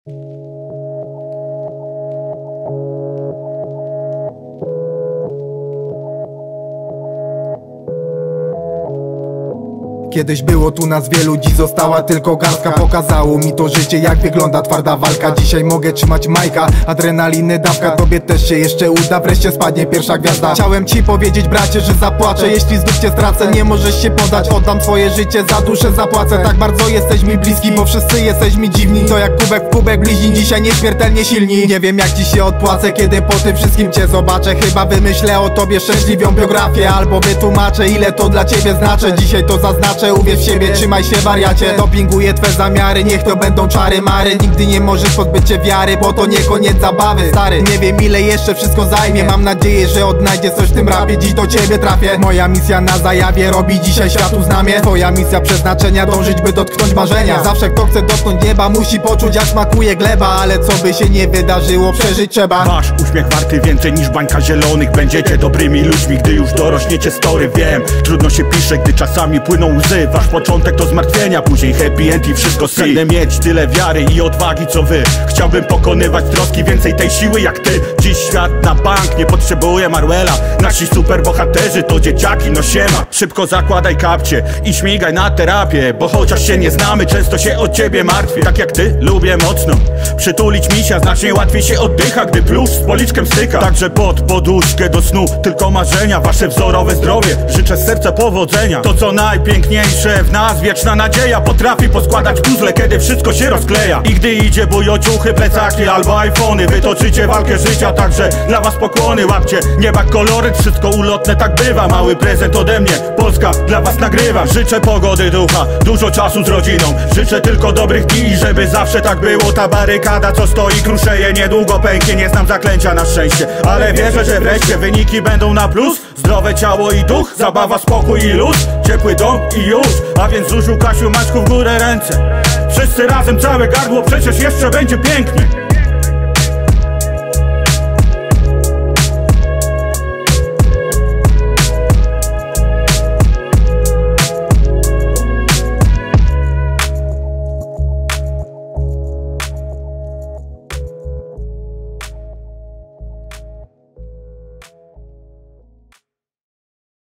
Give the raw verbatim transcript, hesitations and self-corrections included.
Kiedyś było tu nas wielu, dziś została tylko garstka. Pokazało mi to życie, jak wygląda twarda walka. Dzisiaj mogę trzymać majka, adrenaliny dawka. Tobie też się jeszcze uda, wreszcie spadnie pierwsza gwiazda. Chciałem ci powiedzieć, bracie, że zapłaczę, jeśli znów cię stracę. Nie możesz się podać, oddam swoje życie, za duszę zapłacę. Tak bardzo jesteś mi bliski, bo wszyscy jesteś mi dziwni. To jak kubek w kubek bliźni, dzisiaj nieśmiertelnie silni. Nie wiem jak ci się odpłacę, kiedy po tym wszystkim cię zobaczę. Chyba wymyślę o tobie szczęśliwą biografię, albo wytłumaczę, ile to dla ciebie znaczy. Dzisiaj to zaznaczę, uwierz w siebie, trzymaj się wariacie. Dopinguję twe zamiary, niech to będą czary mary. Nigdy nie możesz pozbyć się wiary, bo to nie koniec zabawy. Stary, nie wiem ile jeszcze wszystko zajmie. Mam nadzieję, że odnajdziesz coś w tym rapie, dziś do ciebie trafię. Moja misja na zajawie robi dzisiaj światu znamie. Twoja misja przeznaczenia, dążyć by dotknąć marzenia. Zawsze kto chce dotknąć nieba, musi poczuć jak smakuje gleba. Ale co by się nie wydarzyło, przeżyć trzeba. Wasz uśmiech warty więcej niż bańka zielonych. Będziecie dobrymi ludźmi, gdy już dorośniecie story. Wiem, trudno się pisze, gdy czasami płyną łzy. Wasz początek to zmartwienia, później happy end i wszystko si. Chcę mieć tyle wiary i odwagi co wy. Chciałbym pokonywać troski, więcej tej siły jak ty. Dziś świat na bank nie potrzebuje Marwela. Nasi superbohaterzy to dzieciaki, no siema. Szybko zakładaj kapcie i śmigaj na terapię, bo chociaż się nie znamy, często się o ciebie martwię. Tak jak ty, lubię mocno przytulić misia. Znacznie łatwiej się oddycha, gdy plusz z policzkiem styka. Także pod poduszkę do snu, tylko marzenia. Wasze wzorowe zdrowie, życzę z serca powodzenia. To co najpiękniejsze w nas, wieczna nadzieja. Potrafi poskładać puzzle, kiedy wszystko się rozkleja. I gdy idzie bój o ciuchy, plecaki albo iPhony, wytoczycie walkę życia, także dla was pokłony. Łapcie nieba koloryt, wszystko ulotne, tak bywa. Mały prezent ode mnie, Polska dla was nagrywa. Życzę pogody ducha, dużo czasu z rodziną. Życzę tylko dobrych dni, żeby zawsze tak było. Ta barykada co stoi kruszeje, niedługo pęknie. Nie znam zaklęcia na szczęście, ale wierzę, że wreszcie wyniki będą na plus. Zdrowe ciało i duch, zabawa, spokój i luz. Ciepły dom i już, a więc Zuziu, Kasiu, Maćku, w górę ręce. Wszyscy razem, całe gardło, przecież jeszcze będzie pięknie.